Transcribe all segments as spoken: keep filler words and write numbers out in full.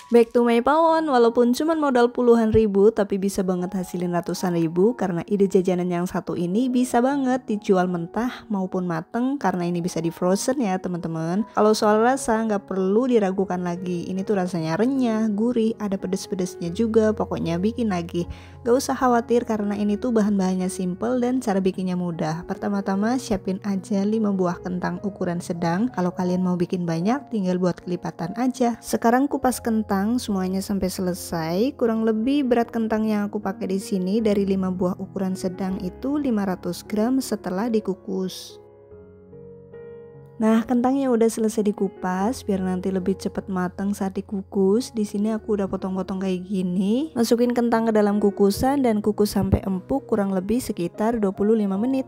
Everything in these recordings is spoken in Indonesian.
Back to my pawon, walaupun cuma modal puluhan ribu tapi bisa banget hasilin ratusan ribu karena ide jajanan yang satu ini bisa banget dijual mentah maupun mateng karena ini bisa di frozen ya teman-teman. Kalau soal rasa nggak perlu diragukan lagi, ini tuh rasanya renyah, gurih, ada pedes-pedesnya juga, pokoknya bikin lagi. Gak usah khawatir karena ini tuh bahan-bahannya simple dan cara bikinnya mudah. Pertama-tama siapin aja lima buah kentang ukuran sedang, kalau kalian mau bikin banyak tinggal buat kelipatan aja. Sekarang kupas kentang semuanya sampai selesai. Kurang lebih berat kentang yang aku pakai di sini dari lima buah ukuran sedang itu lima ratus gram setelah dikukus. Nah, kentangnya udah selesai dikupas biar nanti lebih cepat matang saat dikukus. Di sini aku udah potong-potong kayak gini. Masukin kentang ke dalam kukusan dan kukus sampai empuk kurang lebih sekitar dua puluh lima menit.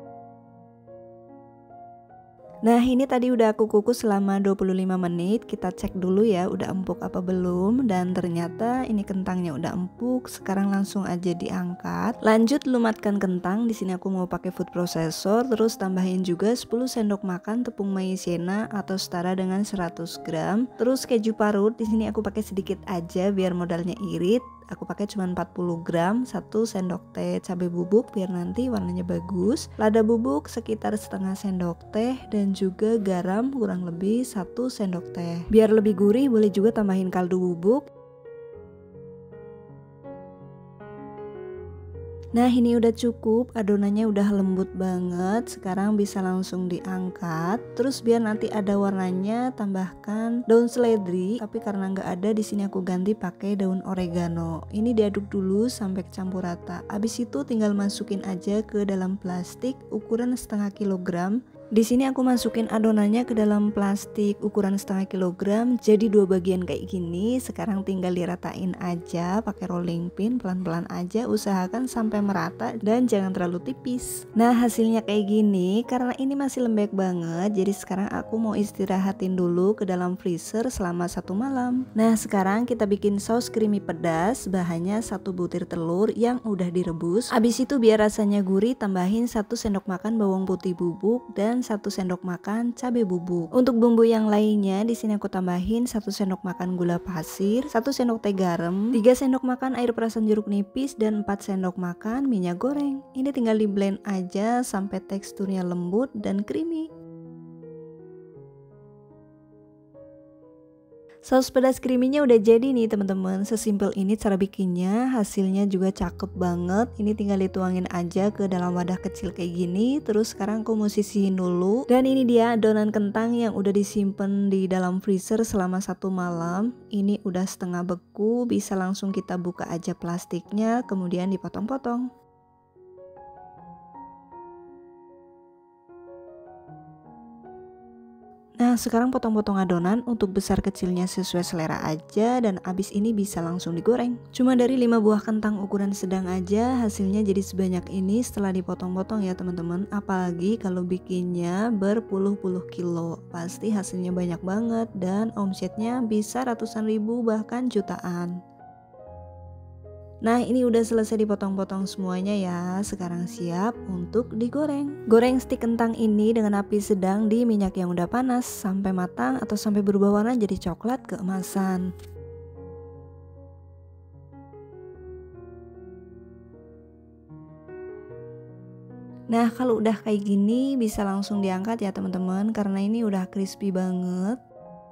Nah, ini tadi udah aku kukus selama dua puluh lima menit. Kita cek dulu ya udah empuk apa belum, dan ternyata ini kentangnya udah empuk. Sekarang langsung aja diangkat. Lanjut lumatkan kentang. Di sini aku mau pakai food processor, terus tambahin juga sepuluh sendok makan tepung maizena atau setara dengan seratus gram. Terus keju parut di sini aku pakai sedikit aja biar modalnya irit. Aku pakai cuma empat puluh gram, satu sendok teh cabai bubuk biar nanti warnanya bagus, lada bubuk sekitar setengah sendok teh, dan juga garam kurang lebih satu sendok teh. Biar lebih gurih boleh juga tambahin kaldu bubuk. Nah, ini udah cukup, adonannya udah lembut banget. Sekarang bisa langsung diangkat. Terus biar nanti ada warnanya, tambahkan daun seledri. Tapi karena nggak ada di sini aku ganti pakai daun oregano. Ini diaduk dulu sampai campur rata. Abis itu tinggal masukin aja ke dalam plastik ukuran setengah kilogram. Di sini aku masukin adonannya ke dalam plastik ukuran setengah kilogram, jadi dua bagian kayak gini. Sekarang tinggal diratain aja pakai rolling pin, pelan-pelan aja, usahakan sampai merata dan jangan terlalu tipis. Nah, hasilnya kayak gini. Karena ini masih lembek banget, jadi sekarang aku mau istirahatin dulu ke dalam freezer selama satu malam. Nah, sekarang kita bikin saus creamy pedas. Bahannya satu butir telur yang udah direbus. Abis itu biar rasanya gurih, tambahin satu sendok makan bawang putih bubuk dan satu sendok makan cabai bubuk. Untuk bumbu yang lainnya di sini aku tambahin satu sendok makan gula pasir, satu sendok teh garam, tiga sendok makan air perasan jeruk nipis, dan empat sendok makan minyak goreng. Ini tinggal di blend aja sampai teksturnya lembut dan creamy. Saus pedas creamy-nya udah jadi nih teman-teman. Sesimpel ini cara bikinnya, hasilnya juga cakep banget. Ini tinggal dituangin aja ke dalam wadah kecil kayak gini. Terus sekarang aku mau sisihin dulu. Dan ini dia adonan kentang yang udah disimpan di dalam freezer selama satu malam. Ini udah setengah beku, bisa langsung kita buka aja plastiknya, kemudian dipotong-potong. Nah, sekarang potong-potong adonan untuk besar kecilnya sesuai selera aja, dan abis ini bisa langsung digoreng. Cuma dari lima buah kentang ukuran sedang aja hasilnya jadi sebanyak ini setelah dipotong-potong ya teman-teman. Apalagi kalau bikinnya berpuluh-puluh kilo, pasti hasilnya banyak banget dan omsetnya bisa ratusan ribu bahkan jutaan. Nah, ini udah selesai dipotong-potong semuanya ya. Sekarang siap untuk digoreng. Goreng stik kentang ini dengan api sedang di minyak yang udah panas sampai matang atau sampai berubah warna jadi coklat keemasan. Nah, kalau udah kayak gini bisa langsung diangkat ya teman-teman, karena ini udah crispy banget.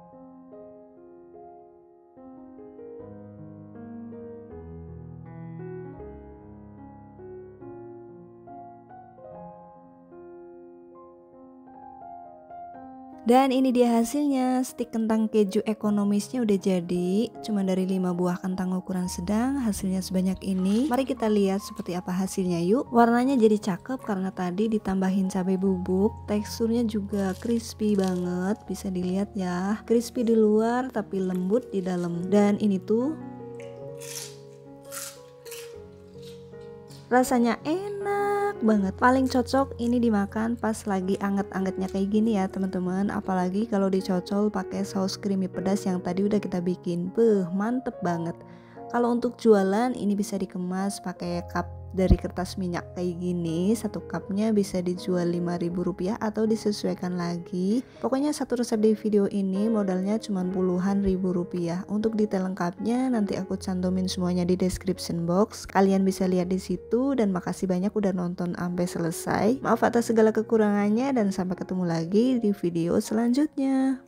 Dan ini dia hasilnya, stik kentang keju ekonomisnya udah jadi. Cuma dari lima buah kentang ukuran sedang, hasilnya sebanyak ini. Mari kita lihat seperti apa hasilnya yuk. Warnanya jadi cakep karena tadi ditambahin cabai bubuk. Teksturnya juga crispy banget, bisa dilihat ya. Crispy di luar tapi lembut di dalam. Dan ini tuh rasanya enak banget. Paling cocok ini dimakan pas lagi anget-angetnya kayak gini ya teman-teman. Apalagi kalau dicocol pakai saus creamy pedas yang tadi udah kita bikin. Beuh, mantep banget. Kalau untuk jualan ini bisa dikemas pakai cup dari kertas minyak kayak gini. Satu cupnya bisa dijual lima ribu rupiah atau disesuaikan lagi. Pokoknya satu resep di video ini modalnya cuma puluhan ribu rupiah. Untuk detail lengkapnya nanti aku cantumin semuanya di description box, kalian bisa lihat di situ. Dan makasih banyak udah nonton sampai selesai. Maaf atas segala kekurangannya dan sampai ketemu lagi di video selanjutnya.